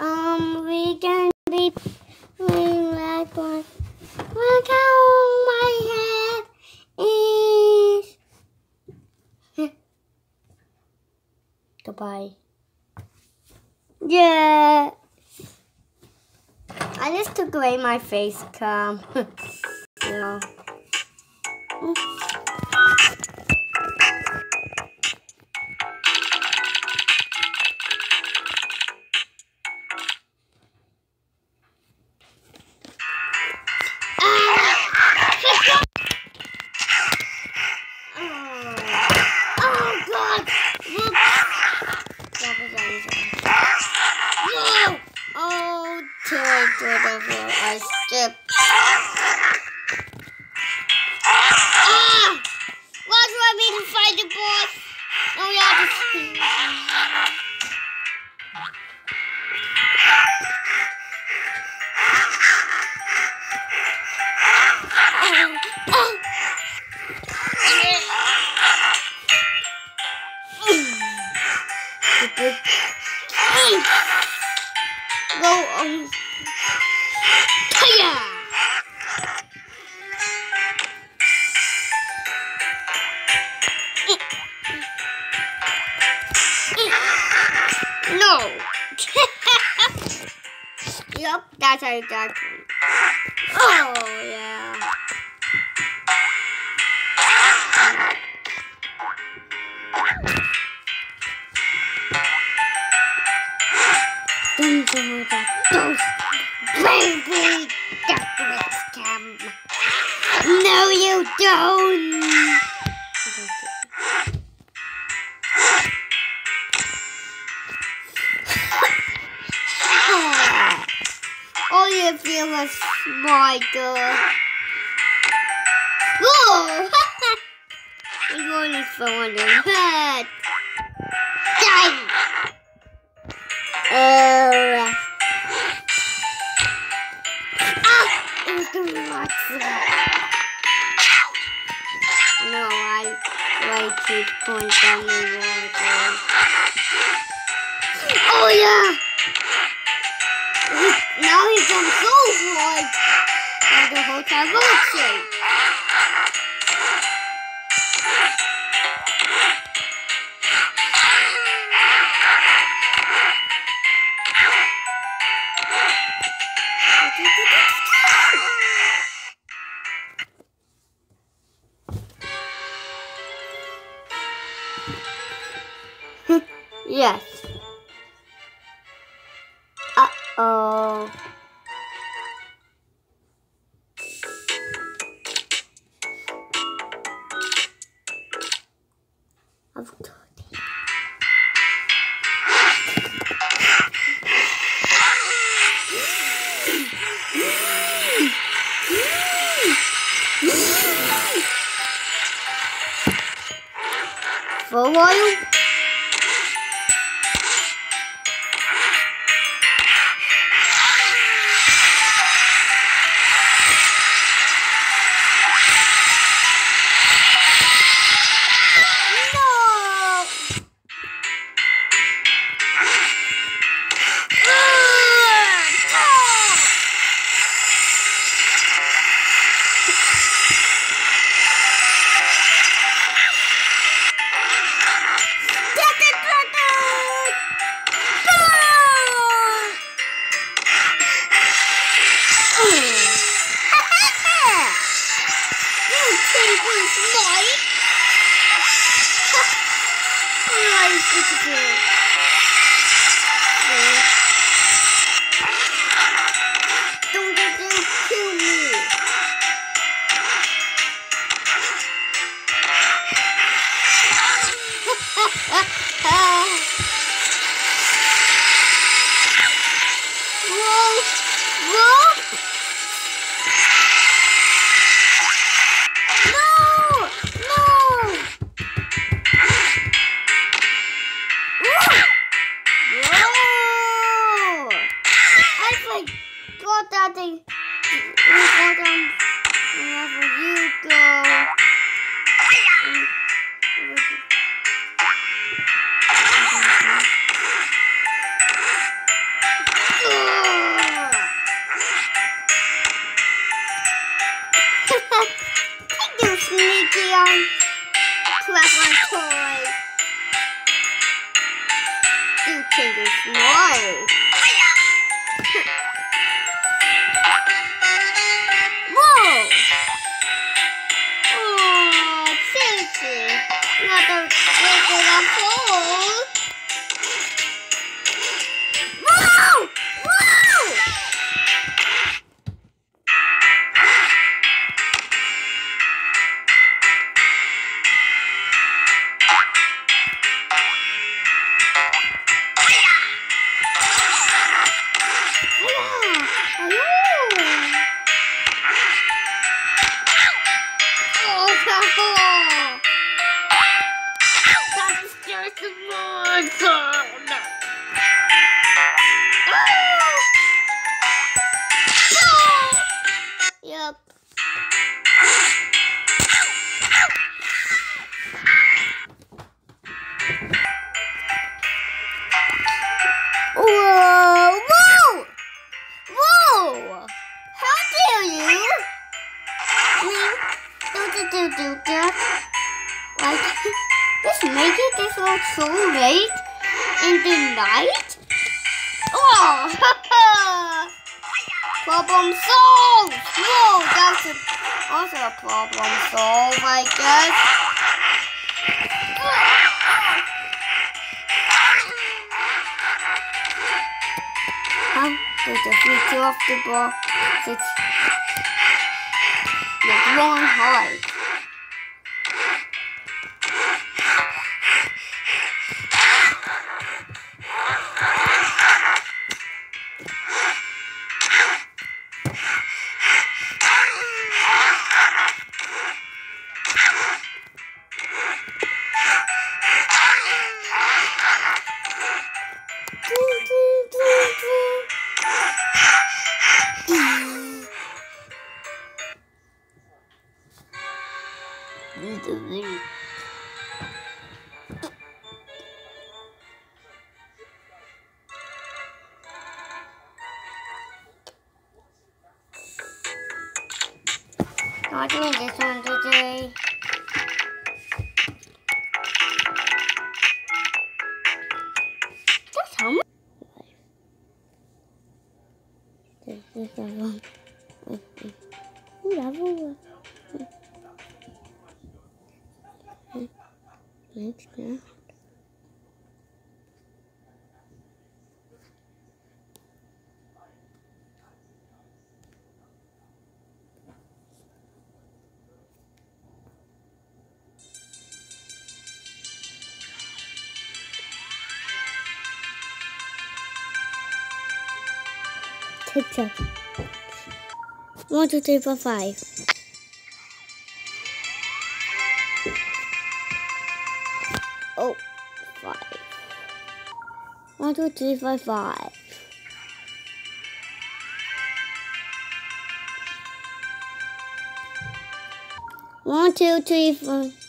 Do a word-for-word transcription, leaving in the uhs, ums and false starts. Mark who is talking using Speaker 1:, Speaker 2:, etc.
Speaker 1: Um, we can be doing like one. Look how my head is. Goodbye. Yeah. I just took away my face cam. Yeah. I skipped. Ah! Why do I need to fight the boss? Oh yeah, go um Hiya! No. Yep, that's how you got me. Oh yeah. Don't do that. Don't. Baby, that's cam. No, you don't. All you feel is my girl. Whoa! I'm going to throw in your head. Die! Uh, ah! It was going to watch that. No, I like to point down the water. Oh yeah! Now he's on so hard for the whole time watching. Yes. Uh-oh. I've got it. For a while. Don't get them to kill me. Whoa, whoa. No, no. Whoa. I forgot that thing. Wherever you go. one. Collect one toy. Do changes more. Whoa! Oh, Chelsea. Another regular hole. Whoa! Whoa! Yep. Whoa! Whoa! Whoa! How dare you? Do do do do do. Like this make it this looks so late in the night. Oh! Problem solved! Whoa, that's a, also a problem solved, I guess. Huh? There's a feature of the ball. It's the wrong height. Not doing this one today. That's how much. This is the one. Whatever. Let's go. Tick tock. One, two, three, four, five. Oh, five. One, two, three, four, five. One, two, three, four.